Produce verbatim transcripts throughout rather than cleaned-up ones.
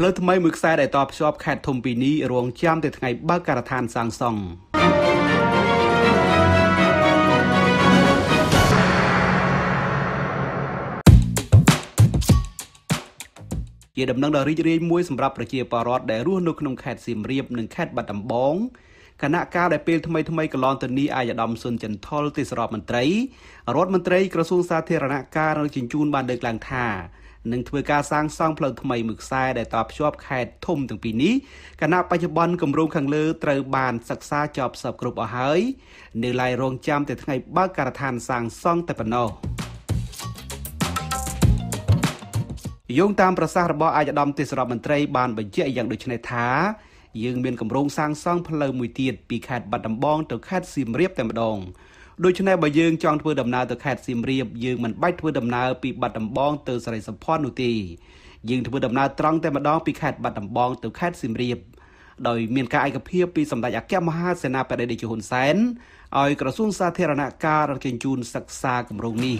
លើថ្មីមួយខ្សែដែលតបភ្ជាប់ខេត្តធំពីនេះរងចាំទៅថ្ងៃបើកការដ្ឋានសាងសង់ជាដំណឹងដ៏រីករាយមួយសម្រាប់ប្រជាពលរដ្ឋដែលរស់នៅក្នុងខេត្តសៀមរាបនិងខេត្តបាត់ដំបងគណៈការដែលពេលថ្មីថ្មីកន្លងទៅនេះអាយដាមស៊ុនចិនថុលទេសរដ្ឋមន្ត្រីរដ្ឋមន្ត្រីក្រសួងសាធារណការនិងជញ្ជូនបានលើកឡើងថានឹងធ្វើការសាងសង់ផ្លូវថ្មីមួយខ្សែដែលតភ្ជាប់ខេត្តធំទាំងពីរនេះគណៈបច្ចុប្បន្នគម្រោងខាងលើត្រូវបានសិក្សាចប់សពគ្រប់អស់ហើយនៅឡើយរងចាំតែថ្ងៃបើកការដ្ឋានសាងសង់តែប៉ុណ្ណោះយោងតាមប្រសាសន៍របស់អាយដាមទេសរដ្ឋមន្ត្រីបានបញ្ជាក់យ៉ាងដូចនេះថាយើងមានគម្រោងសាងសង់ផ្លូវមួយទៀតពីខេត្តបាត់ដំបងទៅខេត្តសៀមរាបតែម្ដងដូច្នេះបើយើងចង់ធ្វើដំណើរទៅខេត្តសៀមរាបយើងមិនបាច់ធ្វើដំណើរពីបាត់ដំបងទៅស្រីសុផាន់នោះទេយើងធ្វើដំណើរត្រង់តែម្ដងពីខេត្តបាត់ដំបងទៅខេត្តសៀមរាបដោយមានការឯកភាពពីសម្ដេចអគ្គមហាសេនាបតីតេជោហ៊ុនសែនឲ្យក្រសួងសាធារណការរកជញ្ជូនសិក្សាគម្រោងនេះ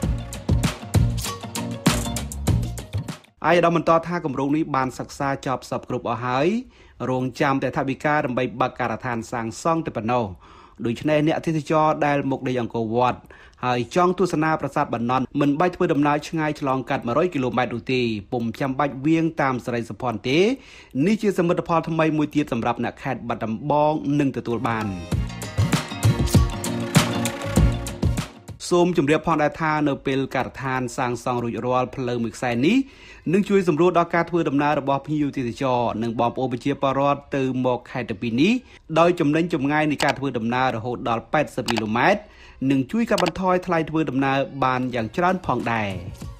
អាយដាមបន្តថាគម្រោងនេះបានសិក្សាចប់សពគ្រប់អស់ហើយរងចាំតែថវិកាដើម្បីបើកការដ្ឋានសាងសង់តែប៉ុណ្ណោះដូច្នេះអ្នកទេសចរដែលមកដីអង្គរវត្តហើយចង់ទស្សនាប្រាសាទបណ្ណន់មិនបាច់ធ្វើដំណើរឆ្ងាយឆ្លងកាត់មួយរយគីឡូម៉ែត្រនោះទេពុំចាំបាច់វៀងតាមស្រីសុផាន់ទេនេះជាសមិទ្ធផលថ្មីមួយទៀតសម្រាប់អ្នកខេត្តបាត់ដំបងនឹងទទួលបានសូមជម្រាបផងដែរថានៅពេលការដ្ឋានសាងសង់រួចរាល់ផ្លូវមួយខ្សែនេះនឹងជួយសម្រួលដល់ការធ្វើដំណើររបស់ភ្ញៀវទេសចរនិងបងប្អូនប្រជាពលរដ្ឋទៅមកខេត្តទាំងពីរនេះដោយចំណេញចម្ងាយនៃការធ្វើដំណើររហូតដល់แปดสิบគីឡូម៉ែត្រនិងជួយកាត់បន្ថយថ្លៃធ្វើដំណើរបានយ៉ាងច្រើនផងដែរ